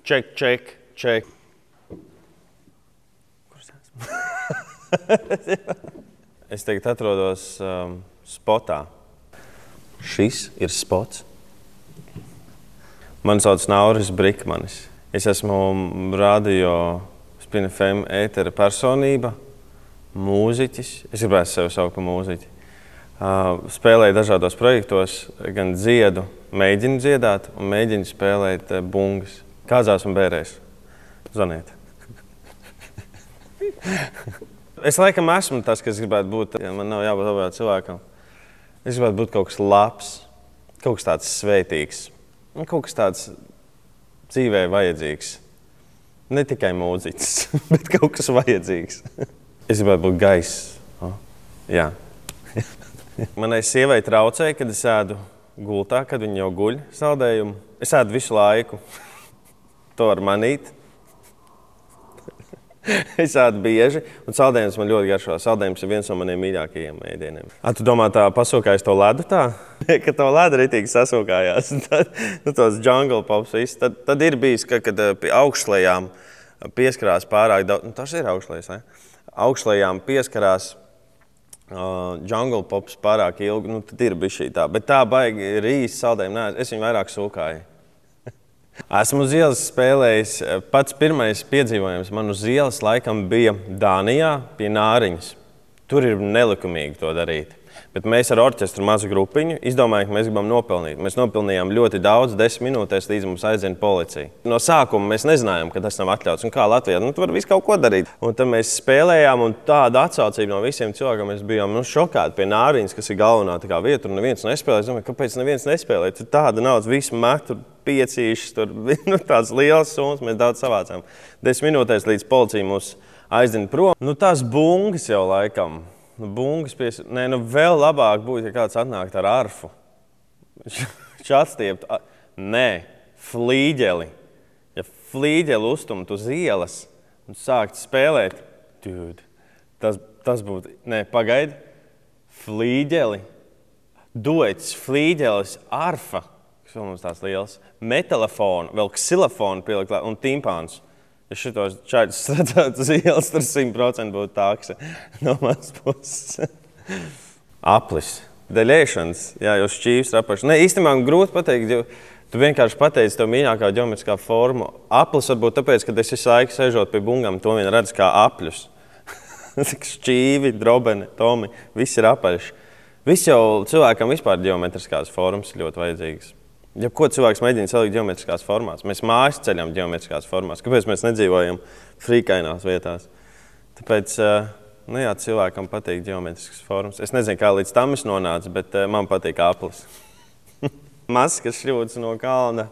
Ček. Kur es esmu? Es tagad atrodos spotā. Šis ir spots. Mani sauc Nauris Brikmanis. Es esmu radio Spin FM ētera personība, mūziķis. Es gribētu sevi saukt par mūziķi. Spēlēju dažādos projektos, gan dziedu, mēģinu dziedāt un mēģinu spēlēt bungas. Kāzās un bērēs. Zvaniet. Es laikam esmu tas, kas gribētu būt, ja man nav jābūt labāk cilvēkam. Es gribētu būt kaut kas labs, kaut kas tāds svētīgs, kaut kas tāds dzīvē vajadzīgs. Ne tikai mūziķis, bet kaut kas vajadzīgs. Es gribētu būt gaiss. Jā. Manai sievai traucēja, kad es ēdu gultā, kad viņa jau guļ saldējumu. Es ēdu visu laiku. To var manīt. Es ēdu bieži, un saldējums man ļoti garšo. Saldējums ir viens no maniem mīļākajiem ēdieniem. Tu domā, tā pasūkājas to ledu tā? Kad to ledu ritīgi sasūkājās, tad tos jungle pops viss. Tad ir bijis, kad pie augšlējām pieskarās pārāk daudz. Tas ir augšlējas, ne? Augšlējām pieskarās jungle pops pārāk ilgi. Tad ir bijis šī tā. Bet tā baigi rīs saldējumi, nē, es viņu vairāk sūkāju. Esmu uz ielas spēlējis. Pats pirmais piedzīvojums man uz ielas laikam bija Dānijā pie Nāriņas. Tur ir nelikumīgi to darīt. Bet mēs ar orķestru mazu grupiņu izdomājām, ka mēs gribam nopelnīt. Mēs nopelnījām ļoti daudz, 10 minūtēs, līdz mums aizdzina policija. No sākuma mēs nezinājām, ka tas nav atļauts. Un kā Latvijā, tu vari visu kaut ko darīt. Un tad mēs spēlējām, un tāda atsaucība no visiem cilvēkiem, mēs bijām šokāti pie Nāriņas, kas ir galvenā vieta, tur neviens nespēlē. Es domāju, kāpēc neviens nespēlē? Tur tāda naudas, visu met, tur piecīšas, tur tāds liels summas, mēs daudz savācām. 10 minūtēs līdz policija mūs aizdina prom. Tās bungas jau laikam. Bungas vēl labāk būtu, ja kāds atnākt ar arfu. Viņš atstiept, flīģeli. Ja flīģeli uztumt uz ielas un sākt spēlēt, tas būtu, pagaidi, flīģeli, duets, flīģelis, arfa, kas vēl mums tās liels, metalofonu, vēl ksilofonu pielikt un timpāns. Ja šitos čaļus strādāt uz ielas, tur 100% būtu takse no manas puses. Aplis. Deļēšanas. Jā, jau šķīvs rapaši. Īstenībā man grūti pateikt, jo tu vienkārši pateici tev mīļākā ģeometriskā formu. Aplis varbūt tāpēc, ka es visu laiku sēžot pie bungām, to vien redz kā apļus. Šķīvi, drobeni, tomi, viss ir apaļš. Viss jau cilvēkam vispār ģeometriskās formas ir ļoti vajadzīgas. Ja ko cilvēks mēģina salikt ģeometriskās formās, mēs mājas ceļam ģeometriskās formās. Kāpēc mēs nedzīvojam frīkainās vietās? Tāpēc, cilvēkam patīk ģeometriskas formas. Es nezinu, kā līdz tam es nonācu, bet man patīk aplis. Maskas šļūtas no kalna.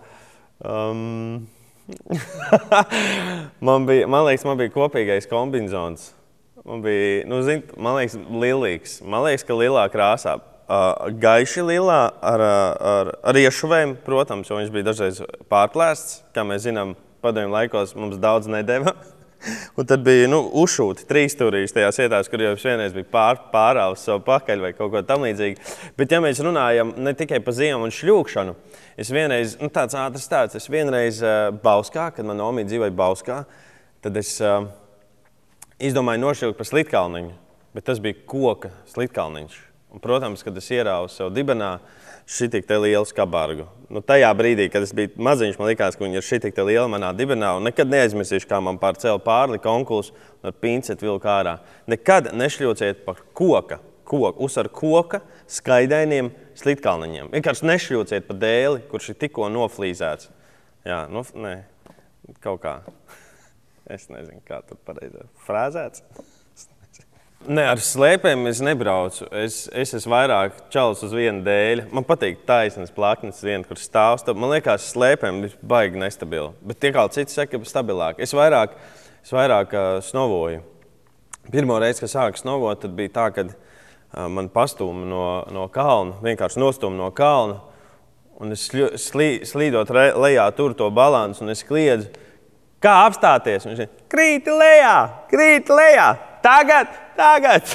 Man bija kopīgais kombinzons. Man liekas, lilīgs. Man liekas, ka lilā krāsā. Gaiši lilā ar iešuvēm, protams, jo viņš bija dažreiz pārplēsts. Kā mēs zinām, padomju laikos mums daudz nedeva. Un tad bija ušūti, 3 stūrīši tajās vietās, kur jau vienreiz bija pārāvis savu pakaļ vai kaut ko tam līdzīgi. Bet ja mēs runājam ne tikai par ziemu un šļūkšanu, es vienreiz, tāds ātrs stāsts, es vienreiz Bauskā, kad man omīte dzīvoja Bauskā, tad es izdomāju nošļūkt par slitkalniņu, bet tas bija koka slitkalniņš. Un, protams, kad es ierāvu sev dibenā šitik te lielu skabargu. Tajā brīdī, kad es biju maziņš, man likās, ka viņi ir šitik te liela manā dibenā. Un nekad neaizmirsīšu, kā man pārcēla pārlika onkulis un ar pinceti vilku ārā. Nekad nešļūciet par koka. Uzsver koka skaidainiem slitkalniņiem. Vienkārši nešļūciet pa dēli, kurš ir tikko noflīzēts. Jā, kaut kā. Es nezinu, kā tur pareizi. Frāzēts? Ar slēpēm es nebraucu. Es esmu vairāk čalis uz vienu dēļ. Man patīk taisnas plaknes viena, kur stāv. Man liekas, slēpēm ir baigi nestabili. Bet tie kā citi saka, ka stabilāk. Es vairāk snovoju. Pirmo reizi, kad sāku snovot, tad bija tā, kad man pastūma no kalna, vienkārši nostūma no kalna. Un es slīdot lejā tur to balansu, un es kliedzu, kā apstāties? Un viņš ir, krīti lejā, tagad!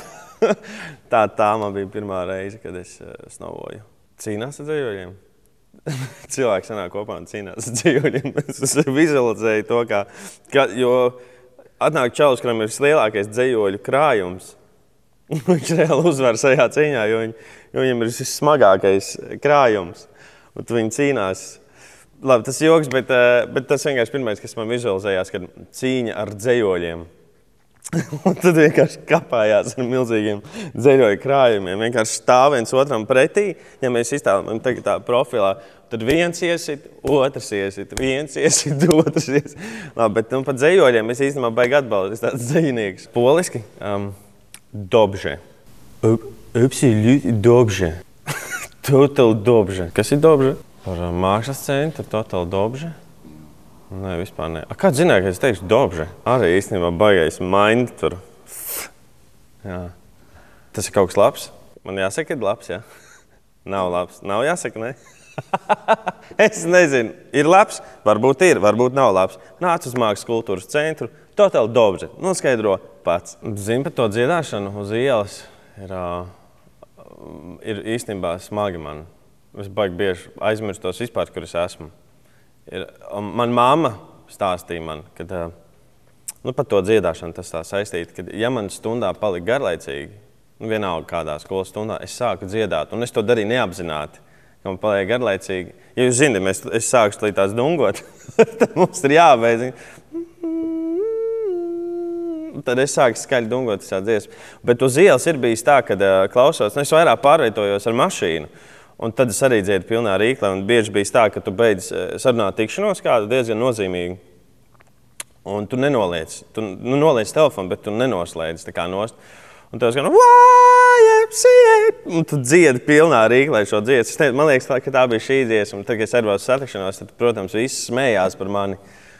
Tā man bija pirmā reize, kad es snovoju. Cīnās ar dzējoļiem? cilvēki sanāk kopā un cīnās ar dzīvuļiem. Es vizualizēju to, jo atnāk čalis, kuram ir vislielākais dzīvuļu krājums. Viņš reāli uzvar šajā cīņā, jo viņam ir vissmagākais krājums. Un viņi cīnās. Labi, tas joks, bet tas vienkārši pirmais, kas man vizualizējās, kad cīņa ar dzīvuļiem. Un tad vienkārši kapājās ar milzīgiem dzeļoju krājumiem. Vienkārši stāv viens otram pretī. Ja mēs iztēlām tagad tā profilā, tad viens iesit, otrs iesit, viens iesit, otrs iesit. Labi, bet par dzeļoļiem es īstenībā baigi atbalstu. Es tāds dzeļinieks. Poliski? Dobže. Absolūti dobže. Total dobže. Kas ir dobže? Par mākslas centru Total dobže? Nē, vispār nē. Kāds zināja, ka es teikšu dobže? Arī īstenībā baigais mind tur. Jā. Tas ir kaut kas labs? Man jāsaka, ir labs, jā? Nav labs. Nav jāsaka, ne? Es nezinu. Ir labs? Varbūt ir, varbūt nav labs. Nāc uz mākslas kultūras centru. Total dobže. Noskaidro pats. Zini par to dziedāšanu uz ielas ir īstenībā smagi man. Es baigi bieži aizmirstos vispār, kur es esmu. Man mamma stāstīja man, kad par to dziedāšanu tas tā saistīti, ka ja man stundā palika garlaicīgi, vienalga kādā skolas stundā, es sāku dziedāt, un es to darīju neapzināti, ka man palika garlaicīgi. Ja jūs zināt, es sāku slītās dungot, tad mums ir jābeidz. Tad es sāku skaļi dungot visā dziesmu. Bet uz ielas ir bijis tā, kad klausos, es vairāk pārvietojos ar mašīnu. Un tad es arī dziedu pilnā rīklē, un bieži bija tā, ka tu beidz sarunāt tikšanos kādu diezgan nozīmīgi. Un tu nenoliec. Tu noliec telefonu, bet tu nenoslēdz tā kā nost. Un tev skan YMCA! Un tu dziedi pilnā rīklē šo dziesmu. Man liekas, ka tā bija šī dziesma. Tad, kad es arvos satikšanos, tad, protams, visi smējās par mani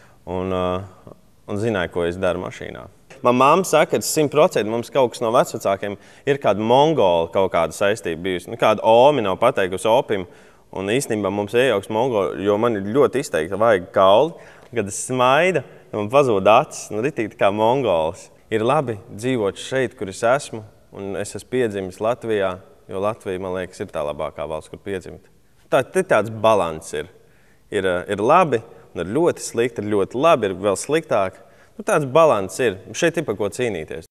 un zināja, ko es daru mašīnā. Man mamma saka, ka 100% mums kaut kas no vecvecākiem ir kāda mongola kaut kāda saistība bijusi. Kāda omi nav pateikusi opim, un īstenībā mums iejauks mongola, jo man ir ļoti izteikta vajag kauli. Kad es smaidu, man pazūd acis, ritīgi kā mongols. Ir labi dzīvot šeit, kur es esmu, un es esmu piedzimis Latvijā, jo Latvija, man liekas, ir tā labākā valsts, kur piedzimt. Tāds balans ir. Ir labi, un ir ļoti slikti, ir ļoti labi, ir vēl sliktāk. Tāds balans ir. Šeit ir par ko cīnīties.